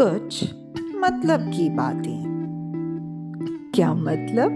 कुछ मतलब की बातें। क्या मतलब?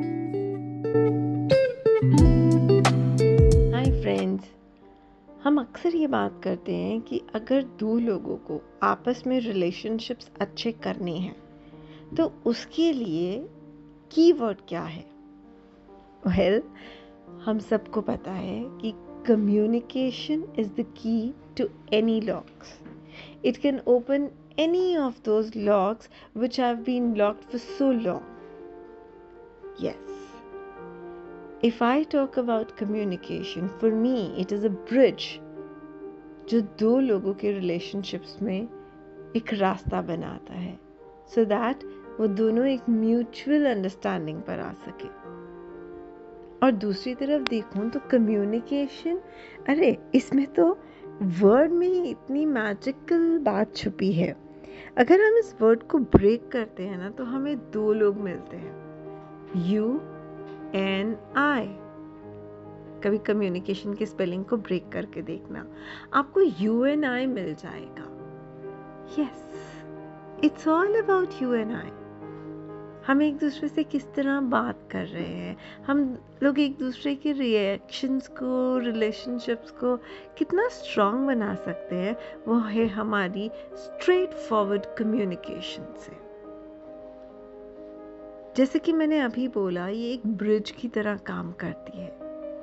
हाय फ्रेंड्स, हम अक्सर ये बात करते हैं कि अगर दो लोगों को आपस में रिलेशनशिप्स अच्छे करने हैं तो उसके लिए कीवर्ड क्या है? वेल, हम सबको पता है कि communication is the key to any locks. It can open any of those locks which have been locked for so long. Yes. If I talk about communication, for me it is a bridge जो दो लोगों के relationships में एक रास्ता बनाता है so that वो दोनों एक म्यूचुअल अंडरस्टैंडिंग पर आ सके. और दूसरी तरफ देखूं तो कम्युनिकेशन, अरे इसमें तो वर्ड में ही इतनी मैजिकल बात छुपी है. अगर हम इस वर्ड को ब्रेक करते हैं ना तो हमें दो लोग मिलते हैं, यू एंड आई. कभी कम्युनिकेशन के स्पेलिंग को ब्रेक करके देखना, आपको यू एंड आई मिल जाएगा. Yes, it's all about you and I. हम एक दूसरे से किस तरह बात कर रहे हैं, हम लोग एक दूसरे के रिएक्शंस को, रिलेशनशिप्स को कितना स्ट्रॉन्ग बना सकते हैं, वो है हमारी स्ट्रेट फॉरवर्ड कम्युनिकेशन से. जैसे कि मैंने अभी बोला, ये एक ब्रिज की तरह काम करती है.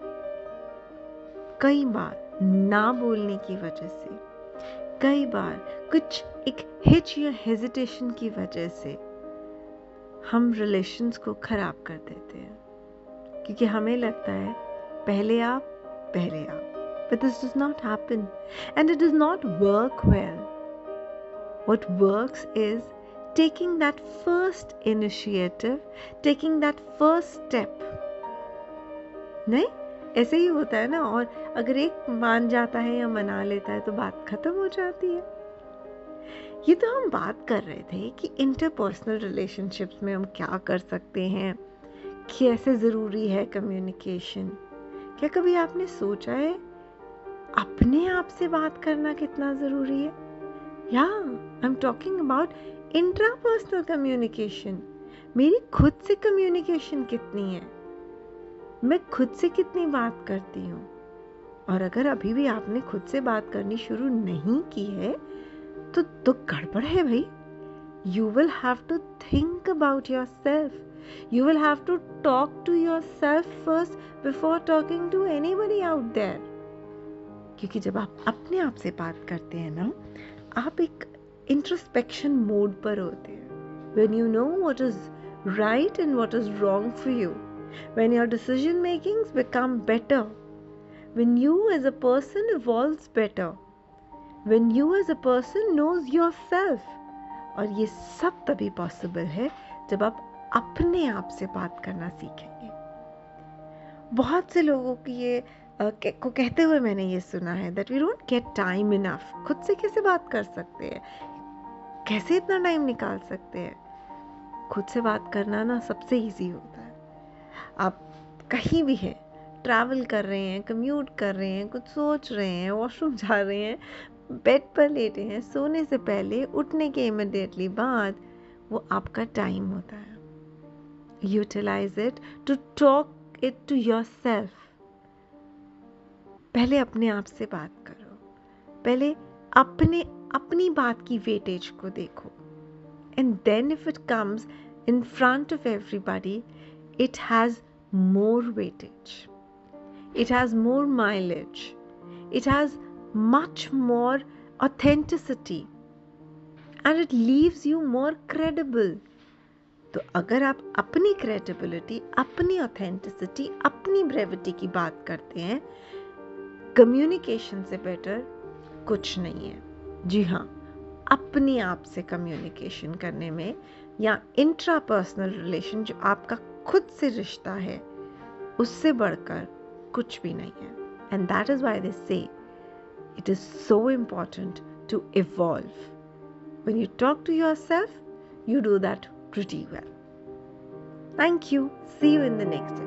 कई बार ना बोलने की वजह से, कई बार कुछ एक हिच या हेजिटेशन की वजह से हम रिलेशंस को खराब कर देते हैं, क्योंकि हमें लगता है पहले आप. But this does not happen and it does not work well. What works is taking that first initiative, taking that first step. नहीं, ऐसे ही होता है ना. और अगर एक मान जाता है या मना लेता है तो बात खत्म हो जाती है. ये तो हम बात कर रहे थे कि इंटरपर्सनल रिलेशनशिप्स में हम क्या कर सकते हैं, कैसे ज़रूरी है कम्युनिकेशन. क्या कभी आपने सोचा है अपने आप से बात करना कितना ज़रूरी है? या I am talking about intrapersonal communication. मेरी खुद से कम्युनिकेशन कितनी है, मैं खुद से कितनी बात करती हूँ. और अगर अभी भी आपने खुद से बात करनी शुरू नहीं की है तो गड़बड़ है भाई. You will have to think about yourself. You will have to talk to yourself first before talking to anybody out there. क्योंकि जब आप अपने आप से बात करते हैं ना, आप एक इंट्रोस्पेक्शन मोड पर होते हैं. When you know what is right and what is wrong for you. When your decision makings become better. When you as a person evolves better. When you as a person knows yourself. और ये सब तभी possible है जब आप अपने आप से बात करना सीखेंगे. बहुत से लोगों की ये को कहते हुए मैंने ये सुना है that we don't get time enough. खुद से कैसे बात कर सकते हैं, कैसे इतना टाइम निकाल सकते हैं? खुद से बात करना ना सबसे इजी होता है. आप कहीं भी हैं, ट्रैवल कर रहे हैं, कम्यूट कर रहे हैं, कुछ सोच रहे हैं, वॉशरूम जा रहे हैं, बेड पर लेटे हैं, सोने से पहले, उठने के इमीडिएटली बाद, वो आपका टाइम होता है. Utilise it to talk it to yourself. पहले अपने आप से बात करो, पहले अपनी बात की वेटेज को देखो. And then if it comes in front of everybody, it has more weightage, it has more mileage, it has much more authenticity and it leaves you more credible. तो अगर आप अपनी credibility, अपनी authenticity, अपनी brevity की बात करते हैं, communication से better कुछ नहीं है. जी हाँ, अपने आप से communication करने में या intrapersonal relation जो आपका खुद से रिश्ता है, उससे बढ़कर कुछ भी नहीं है. And that is why they say it is so important to evolve. When you talk to yourself, you do that pretty well. Thank you. See you in the next episode.